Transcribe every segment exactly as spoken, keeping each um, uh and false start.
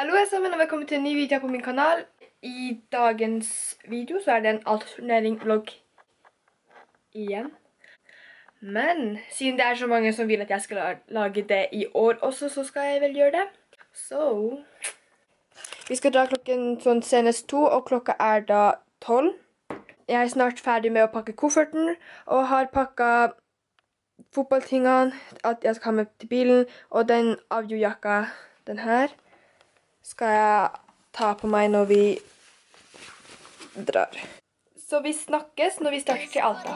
Hallo alle sammen og velkommen til en ny video på min kanal. I dagens video så er det en alternering-vlogg igjen. Men siden det er så mange som vil at jeg skal lage det i år også, så skal jeg vel gjøre det. Så vi skal dra klokken sånn senest to, og klokka er da tolv. Jeg er snart ferdig med å pakke kofferten, og har pakket fotballtingene, at jeg skal ha med til bilen, og den avjojakka, den her, skal jeg ta på meg når vi drar. Så vi snakkes når vi starter til Alta.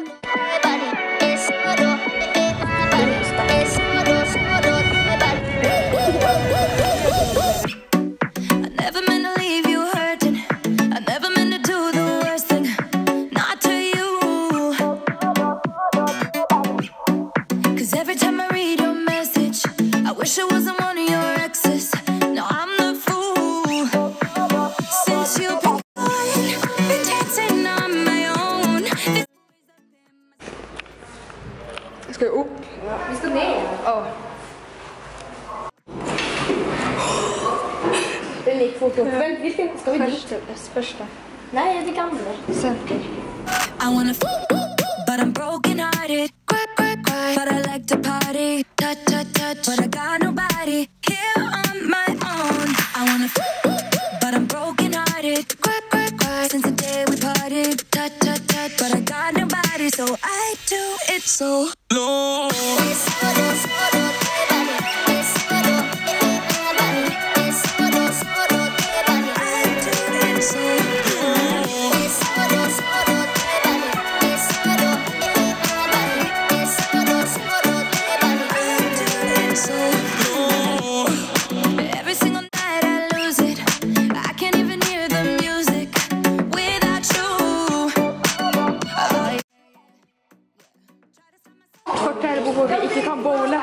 Skal vi opp? Ja, vi skal ned. Åh. Den gikk fort opp. Vent, hvilken skal vi dit? Første, første. Nei, det er ikke andre. Senter. I wanna f but I'm broken hearted. Cry, cry, cry. But I like to party. Touch, touch, touch. But I got nobody here on my own. I wanna f but I'm broken hearted. Cry, cry, cry. Since the day we parted. Touch, touch, touch. But I got nobody, so I do it so low. Kort her hvor vi ikke kan bowle.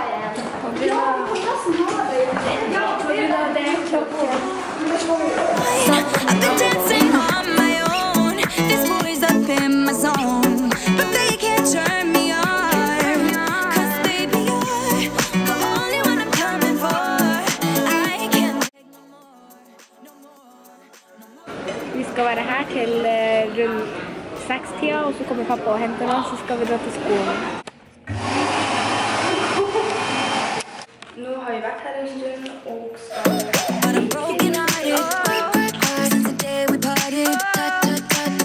I've been dancing on my own. This boy's up in my zone, but they can't turn me on. Cause baby, you're the only one I'm coming for. I can't take no more, no more, no more. Vi skal være her til uh, rundt seks-tida, og så kommer pappa og henter oss, så skal vi dra til skolen. Nå har vi vært her en stund, og skal... But I'm broken hearted. Since the day we parted. Touch, touch, touch.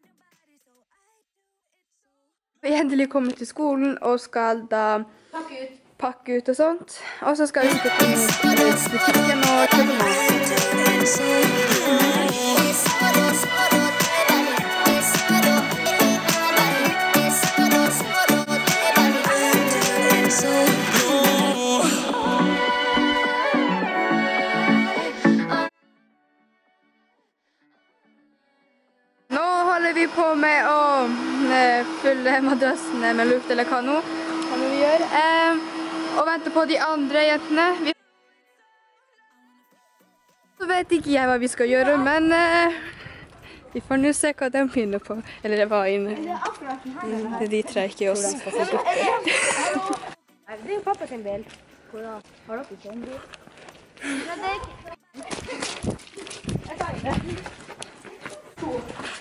Vi er endelig kommet til skolen, og skal da pakke ut, pakke ut og sånt. Og så skal vi sitte på butikken og kjøpe mat. Nå holder vi på med å eh, fylle madrassene med luft eller kano, hva vi gjør, eh, og vente på de andre jentene. Vi... Så vet ikke jeg hva vi skal gjøre, men eh, vi får nå se hva de finner på, eller det var inne. Mm, det driter jeg ikke i oss. Det er jo pappa sin bil. Hvor da? Har dere ikke en bil? Jeg tar ikke. To.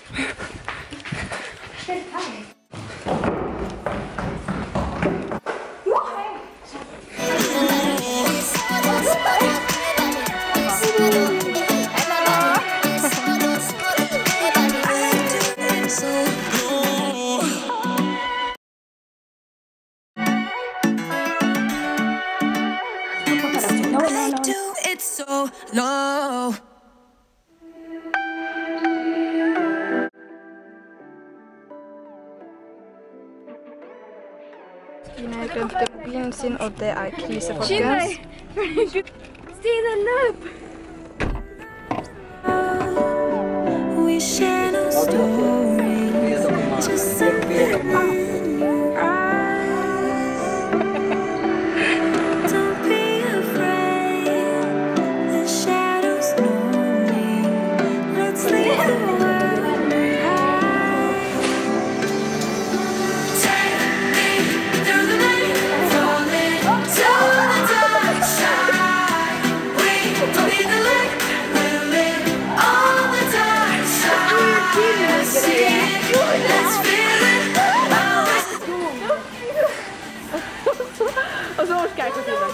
I do it so low. Stine glemte mobilen sin, og det er krise, folkens. Stine, løp! We share no stories, just something in your eyes. Don't be afraid, the shadows know me. Let's leave the world behind. Take me through the night, falling to the dark side. We don't need Let's feel it. Og så orker jeg ikke å si det.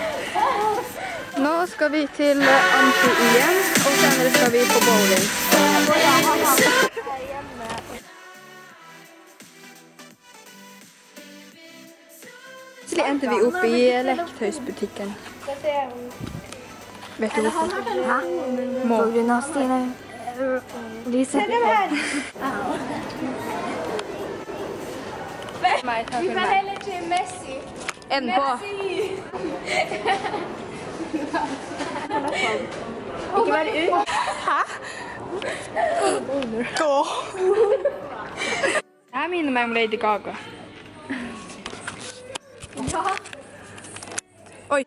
Nå skal vi til Anti igjen, og senere skal vi på bowling. Så endte vi opp i leketøysbutikken. Vet du hvorfor? Hæ? Må. På grunn av Stine. Lise. Vi kan heller til Messi. Er den på? Ikke være ut. Hæ? Gå. Det her minner meg om Lady Gaga. Ja. Oi.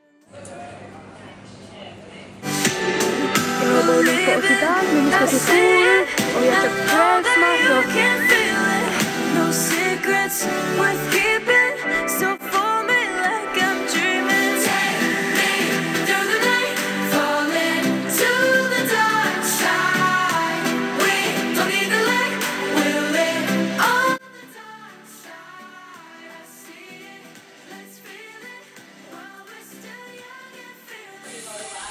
Vi har bowling på oss i dag, men vi skal til skolen, og vi har kjøpt kveldsmat og... No secrets worth keeping, so for me like I'm dreaming. Take me through the night, falling to the dark side. We don't need the light, we'll live on the dark side. I see it, let's feel it, while we're still young and feel it.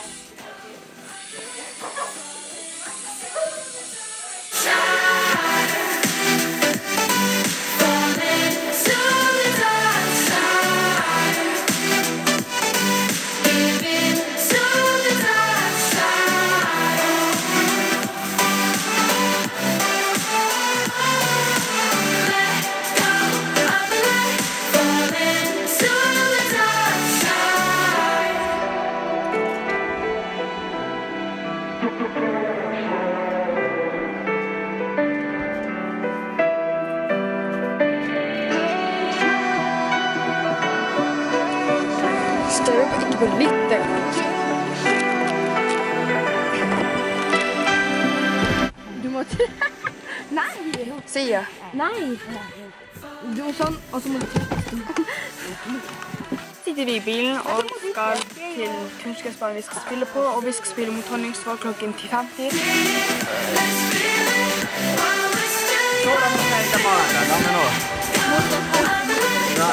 Større opp, ikke bare litt. Du må til... Nei! Sier. Nei! Du må sånn, og så må du til... Sitter vi i bilen og skal til kunstgressbanen vi skal spille på, og vi skal spille mot Honningsvåg klokken ti femti. Så da må jeg ta bare det, da med nå. Ja.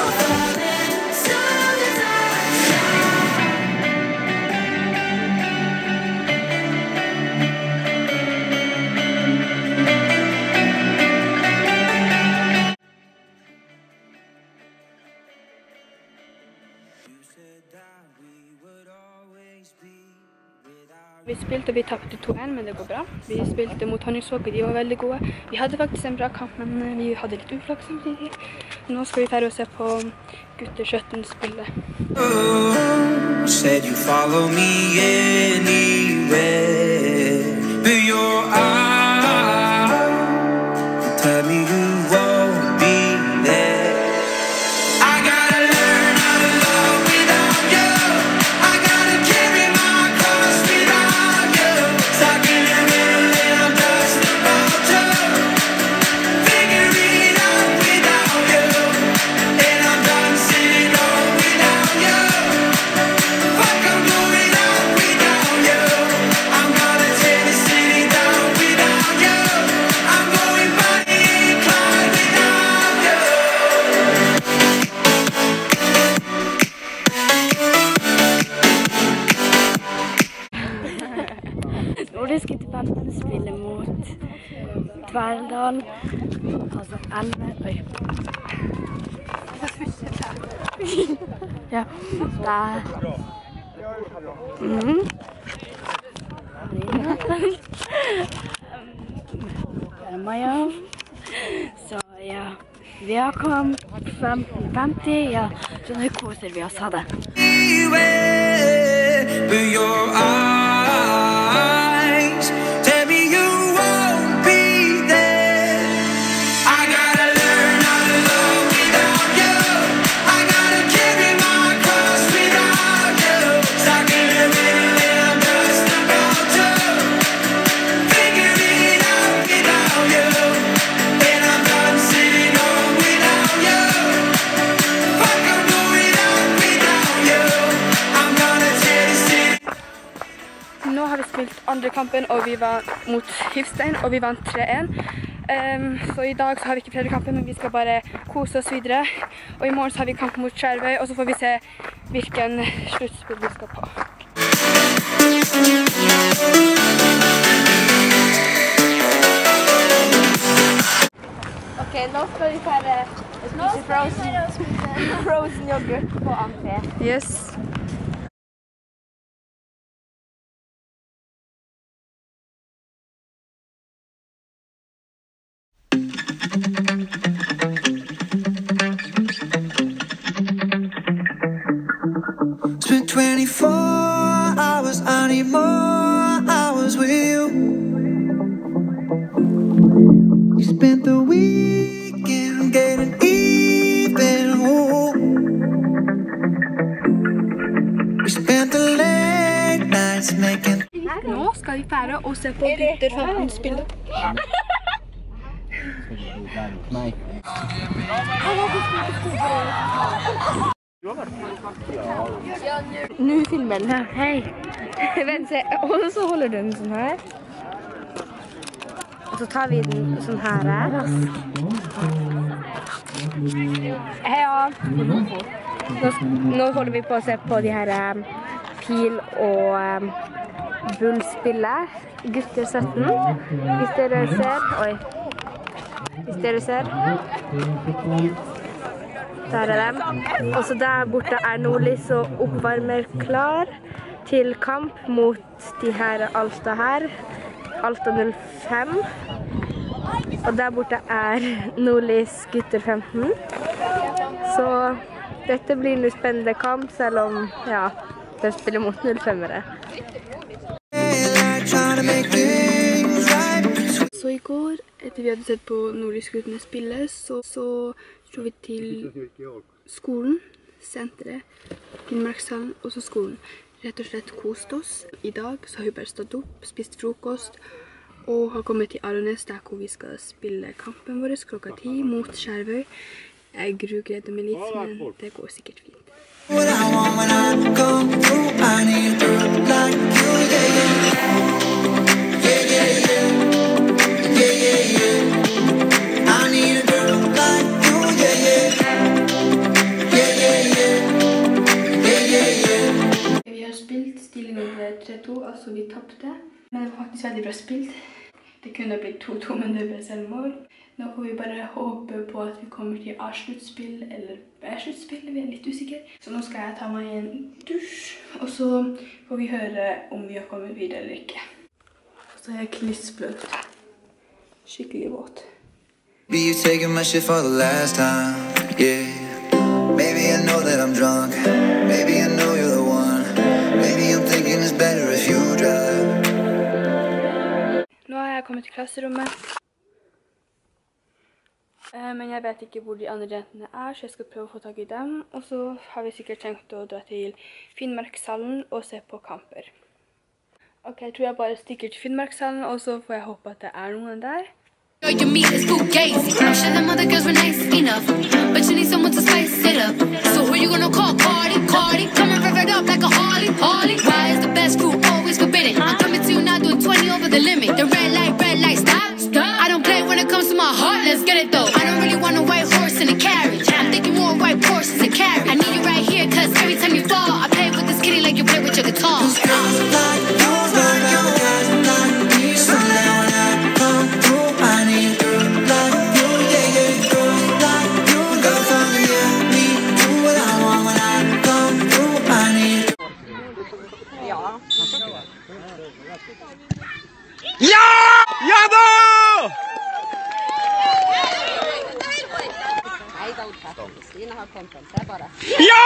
Vi spilte og vi tapte to en, men det går bra. Vi spilte mot Honningsvåg, og de var veldig gode. Vi hadde faktisk en bra kamp, men vi hadde litt uflaks samtidig. Nå skal vi færre og se på gutter sytten spille. Said you follow me anywhere, but your eyes tell me you won't be there. I gotta learn how to love without you. I gotta carry my cross without you. Stuck in the middle and I'm just about to figure it out without you. And I'm done sitting home without you. Fuck, I'm going out without you. I'm gonna tear the city down without you. I'm going Bonnie and Clyde without you. Nordiske tilbake spiller mot Tverldal, altså elleve, oi. Ja, der. Mhm. Her er Maja. Så ja, vi har kommet femten femti, ja, så nå koser vi oss, ha det. Anywhere, but your eyes tell me you won't be there. I gotta learn how to love without you. I gotta carry my cross without you. Stuck in the middle and I'm just about to figure it out without you. And I'm done sitting home without you. Fuck, I'm going out without you. I'm gonna tear the city. Nå har vi spilt andre kampen, og vi var mot Hivstein, og vi vant tre en. Um, så i dag så har vi ikke Fredrikkampen, men vi skal bare kose oss videre. Og i morgen så har vi kamp mot Skjervøy, og så får vi se hvilken sluttspill vi skal på. Ok, nå skal vi fære spise frozen, frozen yoghurt på Amfi. Yes. Spent twenty-four hours, I need more hours with you. You spent the weekend getting even. Ooh. We spent the late nights making. Nå skal vi fære og se på gutter femten spille. Nei. Nå filmer den her. Hei. Vent, se. Og så holder du den sånn her. Og så tar vi den sånn her. Hei, ja. Nå, nå holder vi på å se på de her um, pil og um, bullspillet. Gutter sytten. Hvis dere ser, oi. Hvis dere ser. Der er dem. Og så der borte er Nordlys og oppvarmer klar til kamp mot de her Alta her. Alta null fem. Og der borte er Nordlys gutter femten. Så dette blir en spennende kamp, selv om, ja, de spiller mot null femmere. Så i går, etter vi hadde sett på Nordlys-guttene spille, så, så dro vi til skolen, senteret, Finnmarkshallen, og så skolen. Rett og slett kost oss. I dag så har vi bare stått opp, spist frokost, og har kommet til Arones, der hvor vi skal spille kampen vår klokka ti mot Skjervøy. Jeg grugleder meg litt, men det går sikkert fint. What I want when I come through, I need a girl like you, yeah, yeah. Yeah, yeah, yeah. Yeah, yeah, yeah. I need a girl like you, yeah, yeah. Yeah, yeah, yeah. Yeah, yeah, yeah. Vi har spilt stillingen tre to, altså vi tappte. Men det var faktisk veldig bra spilt. Det kunne blitt to to, men det ble selvmål. Nå får vi bare håpe på at vi kommer til A-sluttspill eller B-sluttspill, vi er litt usikre. Så nå skal jeg ta meg en dusj, og så får vi høre om vi har kommet videre eller ikke. Så er jeg klissbløt. Skikkelig våt. Be you taking my shit for the last time, yeah. Maybe I know that I'm drunk. Maybe I know you're the one. Maybe I'm thinking it's better if you drive. Nå har jeg kommet til klasserommet. Men jeg vet ikke hvor de andre jentene er, så jeg skal prøve å få tak i dem. Og så har vi sikkert tenkt å dra til Finnmarkshallen og se på kamper. Ok, jeg tror jeg bare stikker til Finnmarkshallen, og så får jeg håpe at det er noen der. Girl, you meet is fugazi. I'm sure them other girls were nice enough, but you need someone to spice it up. So who you gonna call? Cardi, Cardi. Come and rev it up like a Harley, Harley. Why is the best crew always forbidden? I'm coming to you now doing twenty over the limit. The red light, red light, stop, stop. I don't play when it comes to my heart, let's get it though. I don't really want a white horse in a carriage. I'm thinking more white horses and carriage. I need you right here, cause every time you fall, I play with this kitty like you play with your guitar. These girls like you, like you, guys like me. So now when I come through, I need a girl like you, yeah, yeah. Girls like you, girls on the yeah, me. Do what I want when I come through, I need. Ja! Ja da! Nei, da utsetter Stine har kommet. Det er bare. Ja!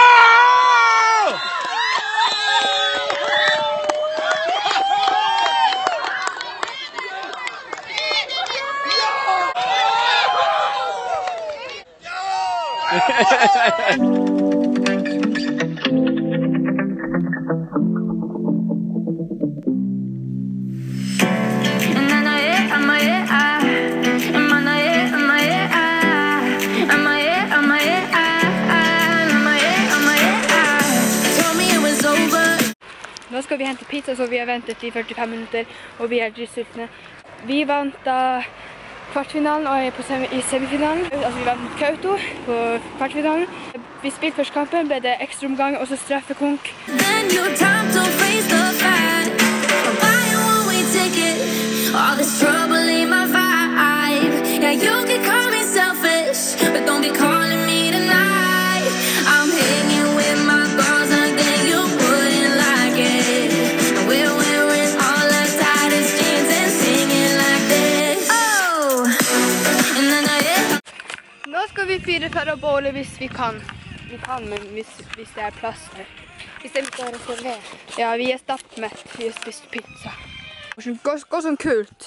Nå skal vi hente pizza, så vi har ventet i førtifem minutter, og vi er dritsultne. Vi vant da kvartfinalen og jeg er på semi i semifinalen. Altså, vi var mot Kauto på kvartfinalen. Vi spilte første kampen, ble det ekstra omgang og så straffekonk. Then your time to face the fact. Why you always take it? All this trouble in my vibe. Yeah, you can call me selfish, but don't be calling me tonight. I'm hanging with my girls and then you wouldn't like it. And we're wearing all the tightest jeans and singing like this. Oh, and then I hit. Nå skal vi fyre for å båle hvis vi kan. Vi kan, men hvis, hvis det er plass der. Hvis det ikke er reservert. Ja, vi er stappmett. Vi har spist pizza. Gå, gå sånn kult.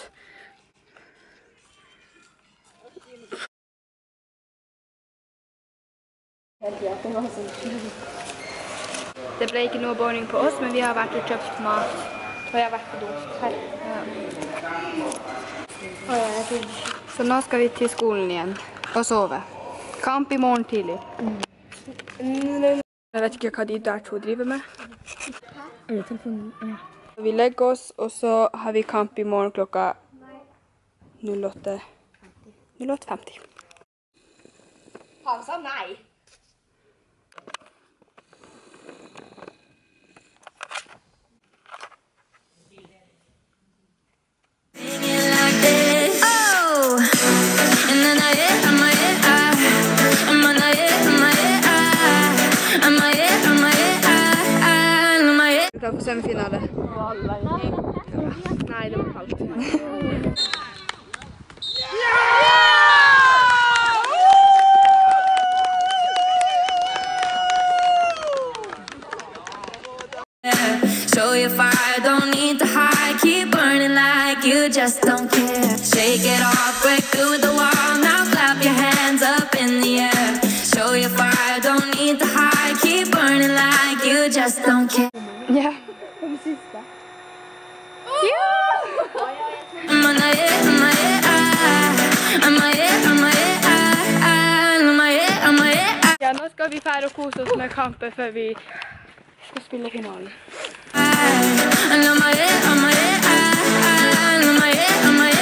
Det ble ikke noe båling på oss, men vi har vært og kjøpt mat. Og jeg har vært på do. Her. Ja. Så nå skal vi til skolen igjen og sove. Kamp i morgen tidlig. Jeg vet ikke hva de der to driver med. Vi legger oss, og så har vi kamp i morgen klokka åtte femti. Han sa nei. Singing like this. Oh, and then I hit, I'm a hit, I'm a hit, I'm a hit, I'm a hit, I'm a hit, I'm a hit. Vi tar på semifinale. Nei, det var kaldt. Show your fire, don't need to hide. Keep burning like you just don't care. Shake it off, break through the wall. Now clap your hands up in the air. Show your fire, don't need to hide. Keep burning like you just don't care. Ja, den siste. I'm on a hit, I'm a hit, I'm a hit, I'm a hit, I'm a hit, I'm a hit. Ja, nå skal vi fære og kose oss med kampen før vi skal spille finalen. And I'm a hit, I'm a hit, I'm a hit, I'm a hit.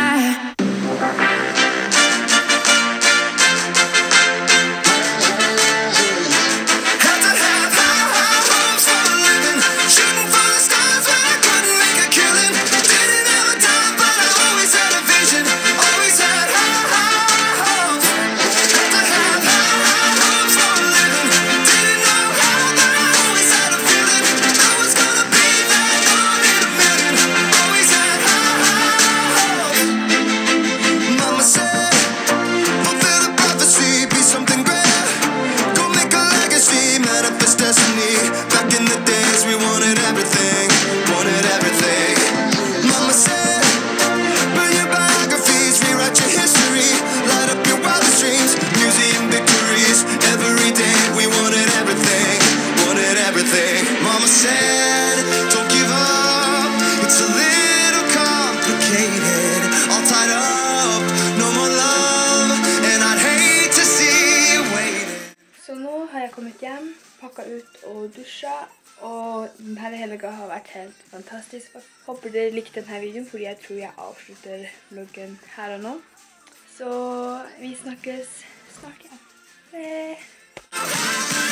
Hjem, pakket ut og dusjet, og denne helgen har vært helt fantastisk. Jeg håper dere likte denne videoen, fordi jeg tror jeg avslutter vloggen her og nå. Så vi snakkes snart igjen. Hei!